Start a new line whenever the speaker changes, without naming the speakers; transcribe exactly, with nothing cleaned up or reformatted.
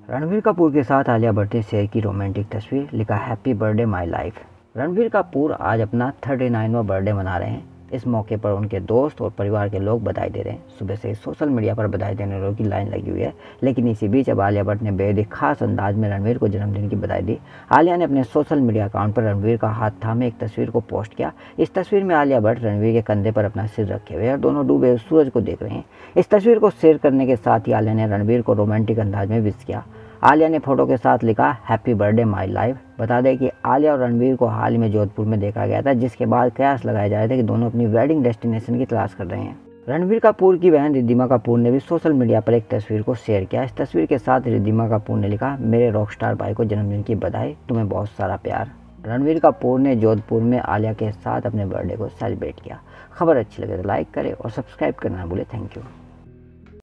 रणबीर कपूर के साथ आलिया भट्ट ने शेयर की रोमांटिक तस्वीर, लिखा happy birthday my life. Ranbir Kapoor आज अपना उनतालीसवां बर्थडे मना रहे हैं। इस मौके पर उनके दोस्त और परिवार के लोग बधाई दे रहे हैं। सुबह से सोशल मीडिया पर बधाई देने वालों की लाइन लगी हुई है, लेकिन इसी बीच अब आलिया भट्ट ने बेहद ही खास अंदाज में रणबीर को जन्मदिन की बधाई दी। आलिया ने अपने सोशल मीडिया अकाउंट पर रणबीर का हाथ थामे एक तस्वीर को पोस्ट किया। इस तस्वीर में आलिया भट्ट रणबीर के कंधे पर अपना सिर रखे हुए और दोनों डूबे सूरज को देख रहे हैं। इस तस्वीर को शेयर करने के साथ ही आलिया ने रणबीर को रोमांटिक अंदाज में विश किया। आलिया ने फोटो के साथ लिखा हैप्पी बर्थडे माय लाइफ। बता दें कि आलिया और रणबीर को हाल ही में जोधपुर में देखा गया था, जिसके बाद कयास लगाए जा रहे थे कि दोनों अपनी वेडिंग डेस्टिनेशन की तलाश कर रहे हैं। रणबीर कपूर की बहन रिद्धिमा कपूर ने भी सोशल मीडिया पर एक तस्वीर को शेयर किया। इस तस्वीर के साथ रिद्धिमा कपूर ने लिखा, मेरे रॉकस्टार भाई को जन्मदिन की बधाई, तुम्हें बहुत सारा प्यार। रणबीर कपूर ने जोधपुर में आलिया के साथ अपने बर्थडे को सेलिब्रेट किया। खबर अच्छी लगे तो लाइक करें और सब्सक्राइब करना ना भूलें। Thank you.